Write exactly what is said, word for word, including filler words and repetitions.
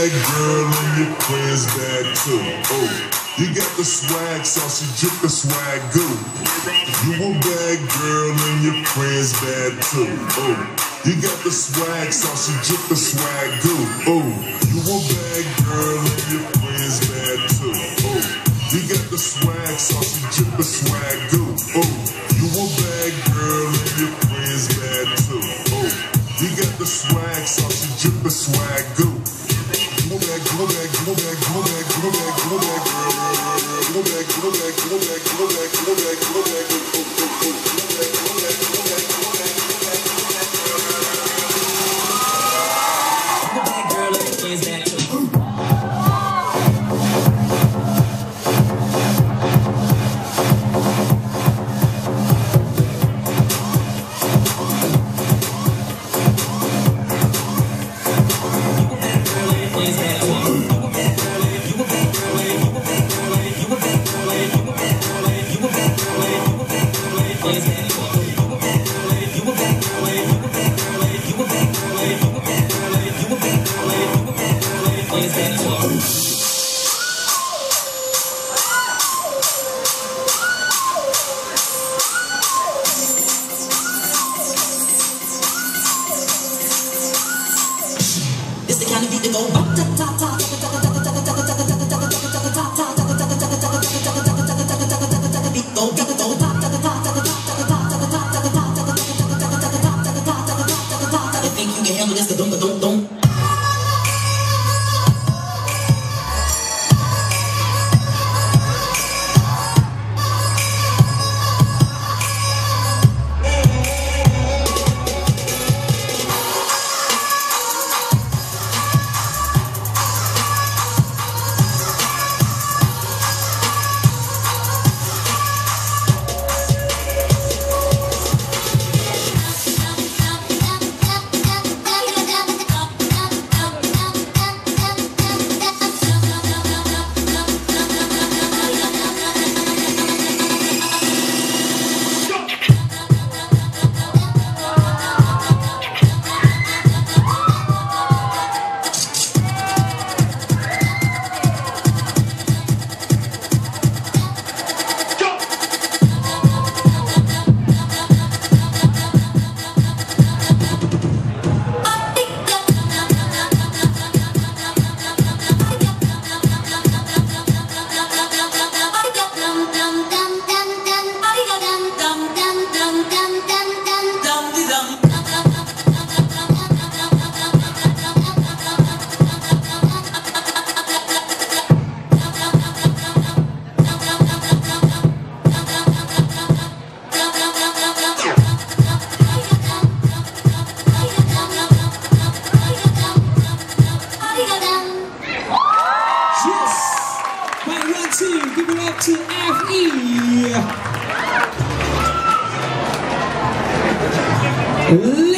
bad girl and your friends bad too. Oh, you got the swag sauce, you drip the swag goo. You a bad girl and your friends bad too. Oh, you got the swag sauce, you drip the swag goo. Oh, you a bad girl and your friends bad too. Oh, you got the swag sauce, you drip the swag goo. Oh, you a bad girl and your friends bad too. Oh, you got the swag sauce, you drip the swag goo. Go back, go back, go back, go back, go back, go back, go back, go back, go back, go back, go back, go back, go back, give it up to F E.